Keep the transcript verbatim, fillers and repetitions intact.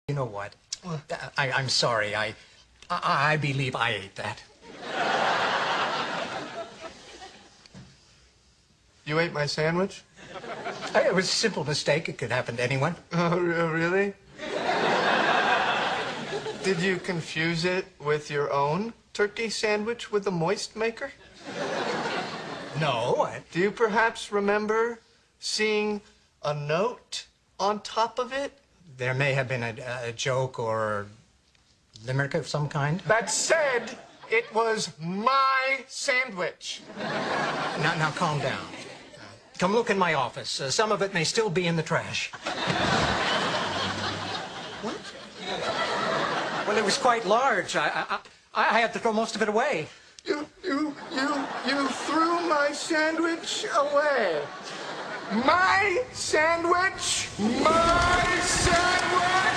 You know what? I, I'm sorry. I, I, I believe I ate that. You ate my sandwich? It was a simple mistake. It could happen to anyone. Oh, really? Did you confuse it with your own turkey sandwich with a moist maker? No. I... Do you perhaps remember seeing a note on top of it? There may have been a, a joke or limerick of some kind. That said, it was my sandwich. Now, now calm down. Uh, come look in my office. Uh, some of it may still be in the trash. What? Well, it was quite large. I, I, I, I had to throw most of it away. You, you, you, you threw my sandwich away. My sandwich? My sandwich!